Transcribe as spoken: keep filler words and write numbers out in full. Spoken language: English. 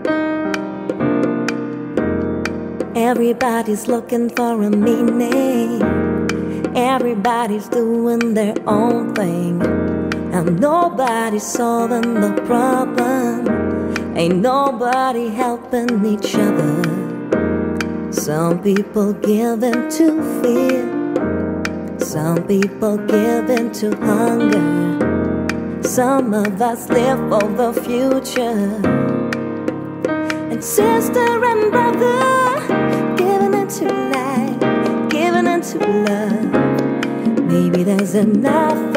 Everybody's looking for a meaning. Everybody's doing their own thing, and nobody's solving the problem. Ain't nobody helping each other. Some people give in to fear. Some people give in to hunger. Some of us live for the future. And sister and brother, giving into life, giving into love. Maybe there's enough